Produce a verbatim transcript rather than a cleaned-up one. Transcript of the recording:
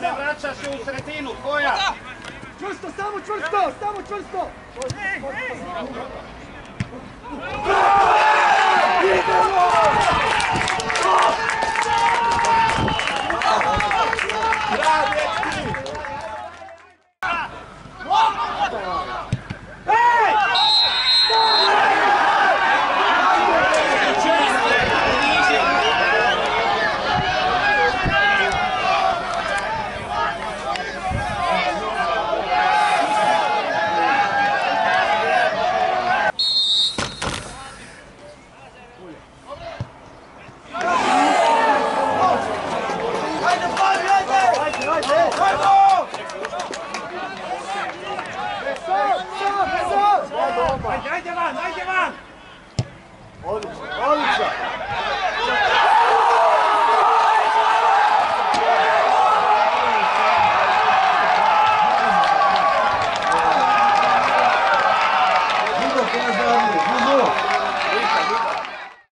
Ne vraćaš je u sredinu, koja? Čvrsto, samo čvrsto, samo čvrsto! Ajde van, ajde van! Odlično, odlično!